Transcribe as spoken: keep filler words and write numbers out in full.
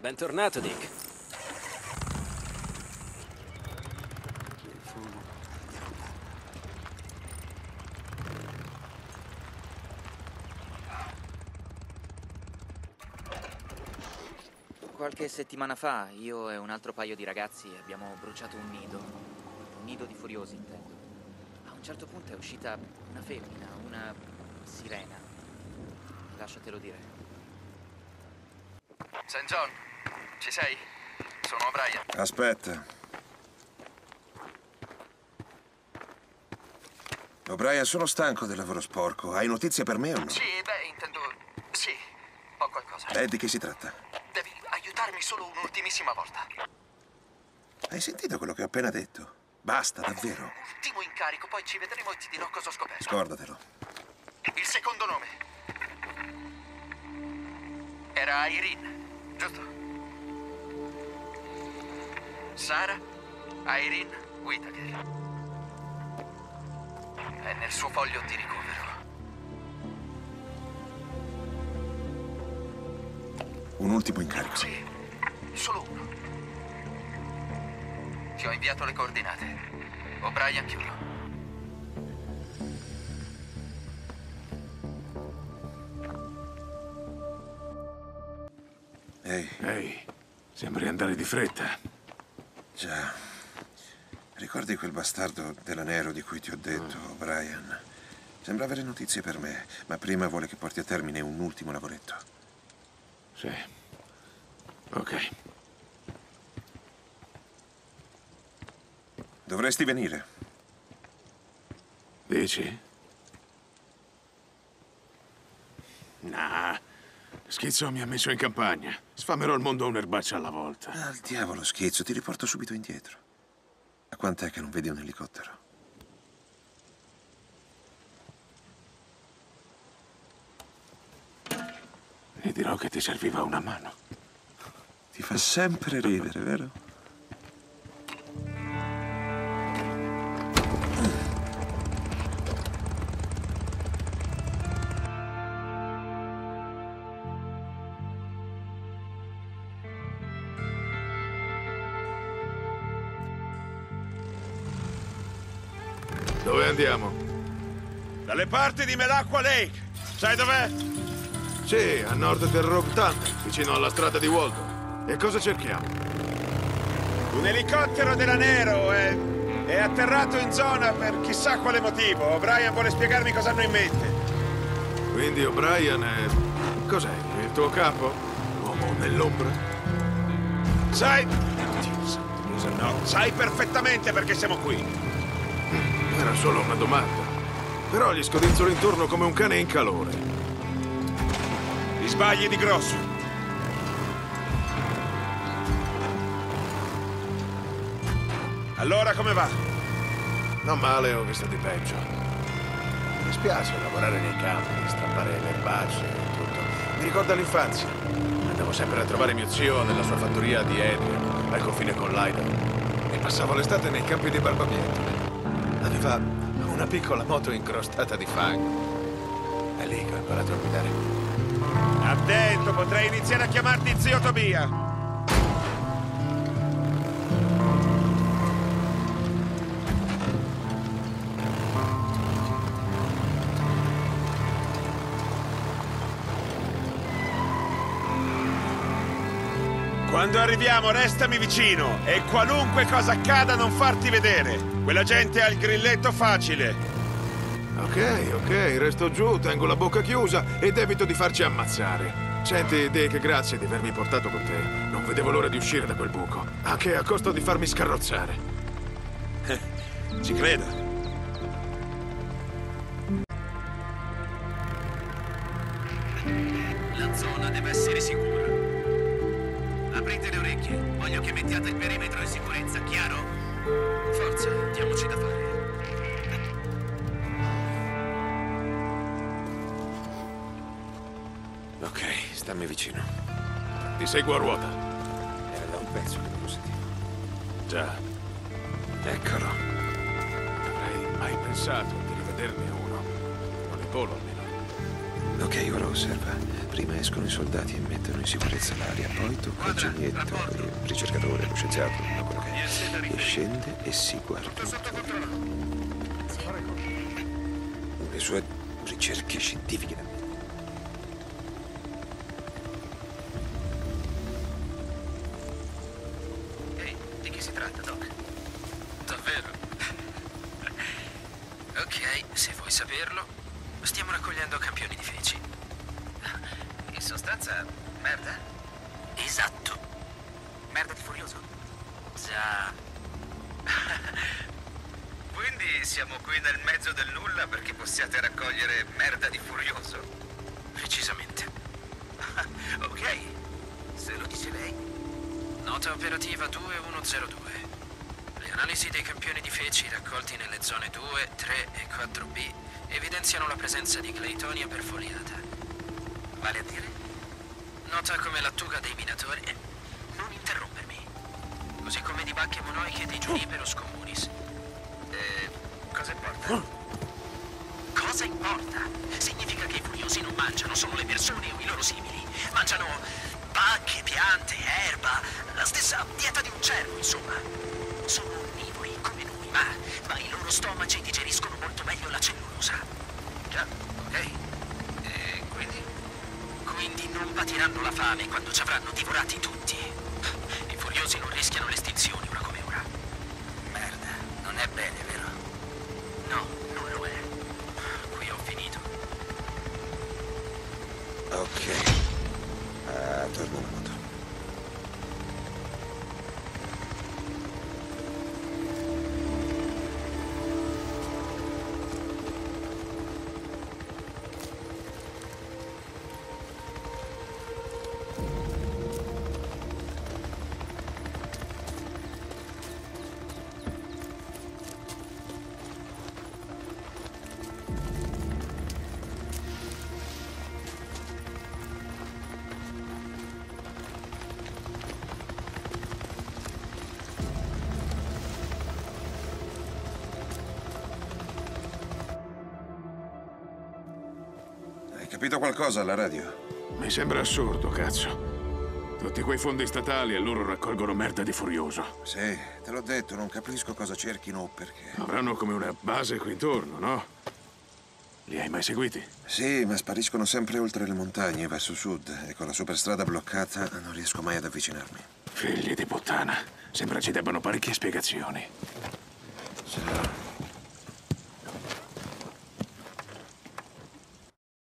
Bentornato, Dick. Qualche settimana fa, io e un altro paio di ragazzi abbiamo bruciato un nido. Un nido di furiosi, intendo. A un certo punto è uscita una femmina, una sirena. Lasciatelo dire. Saint John, ci sei? Sono O'Brien. Aspetta. O'Brien, sono stanco del lavoro sporco. Hai notizie per me o no? Sì, beh, intendo... Sì, ho qualcosa. Eh, di che si tratta? Devi aiutarmi solo un'ultimissima volta. Hai sentito quello che ho appena detto? Basta, davvero. Ultimo incarico, poi ci vedremo e ti dirò cosa ho scoperto. Scordatelo. Il secondo nome. Era Irene, giusto? Sara Irene Whittaker. È nel suo foglio di ricovero. Un ultimo incarico. Sì, solo uno. Ti ho inviato le coordinate. O'Brien Chiuro. Ehi. Ehi, sembri andare di fretta. Già. Ricordi quel bastardo della Nero di cui ti ho detto, Mm. O'Brien? Sembra avere notizie per me, ma prima vuole che porti a termine un ultimo lavoretto. Sì. Ok. Dovresti venire. Dici? Nah. Schizzo mi ha messo in campagna. Sfamerò il mondo un'erbaccia alla volta. Al diavolo, Schizzo, ti riporto subito indietro. A quant'è che non vedi un elicottero? E dirò che ti serviva una mano. Ti fa sempre ridere, vero? Dove andiamo? Dalle parti di Melacqua Lake. Sai dov'è? Sì, a nord del Rogue Tunnel, vicino alla strada di Waldo. E cosa cerchiamo? Un elicottero della Nero è... è atterrato in zona per chissà quale motivo. O'Brien vuole spiegarmi cosa hanno in mente. Quindi O'Brien è... cos'è? Il tuo capo? L'uomo nell'ombra? Sai... Dio santo, cosa no? Sai perfettamente perché siamo qui. Era solo una domanda. Però gli scodinzolo intorno come un cane in calore. Gli sbagli di grosso. Allora come va? Non male, ho visto di peggio. Mi spiace lavorare nei campi, strappare le erbacce e tutto. Mi ricorda l'infanzia. Andavo sempre a trovare mio zio nella sua fattoria di Adrian, al confine con l'Idaho. E passavo l'estate nei campi di barbabietole. Aveva una piccola moto incrostata di fango. È lì che ho imparato a guidare. Attento, potrei iniziare a chiamarti zio Tobia. Quando arriviamo restami vicino e qualunque cosa accada non farti vedere. Quella gente ha il grilletto facile. Ok, ok, resto giù, tengo la bocca chiusa ed evito di farci ammazzare. Senti, Dick, grazie di avermi portato con te. Non vedevo l'ora di uscire da quel buco, anche a costo di farmi scarrozzare. Ci credo. La zona deve essere sicura. Aprite le orecchie, voglio che mettiate il perimetro in sicurezza, chiaro? Forza, diamoci da fare. Ok, stammi vicino. Ti seguo a ruota. Era da un pezzo che non lo sentivo. Già, Eccolo. non avrei mai pensato di rivederne uno. Non in volo almeno. Ok, ora osserva. Prima escono i soldati e mettono in sicurezza l'area, poi tocca il genietto, il ricercatore, lo scienziato, no, quello che è. E scende e si guarda intorno. Le sue ricerche scientifiche. Ehi, di chi si tratta, Doc? Davvero? Ok, se vuoi saperlo, stiamo raccogliendo campioni di feci. In sostanza, merda? Esatto. Merda di Furioso? Già. Quindi siamo qui nel mezzo del nulla perché possiate raccogliere merda di Furioso? Precisamente. Ok, se lo dice lei. Nota operativa due uno zero due. Le analisi dei campioni di feci raccolti nelle zone due, tre e quattro B evidenziano la presenza di cleitonia perfoliata. Vale a dire? Nota come lattuga dei minatori. Non interrompermi. Così come di bacche monoiche di Juniperus communis. Eh, cosa importa? Cosa importa? Significa che i furiosi non mangiano solo le persone o i loro simili. Mangiano bacche, piante, erba, la stessa dieta di un cervo, insomma. Sono onnivori come noi, ma, ma i loro stomaci digeriscono molto meglio la cellulosa. Già, ok. E quindi? Quindi non patiranno la fame quando ci avranno divorati tutti. I furiosi non rischiano l'estinzione ora come ora. Merda, non è bene, vero? No, non lo è. Qui ho finito. Ok. Ah, torno alla moto. Hai capito qualcosa alla radio? Mi sembra assurdo, cazzo. Tutti quei fondi statali e loro raccolgono merda di Furioso. Sì, te l'ho detto, non capisco cosa cerchino o perché. Avranno come una base qui intorno, no? Li hai mai seguiti? Sì, ma spariscono sempre oltre le montagne, verso sud, e con la superstrada bloccata non riesco mai ad avvicinarmi. Figli di puttana. Sembra ci debbano parecchie spiegazioni. Sì.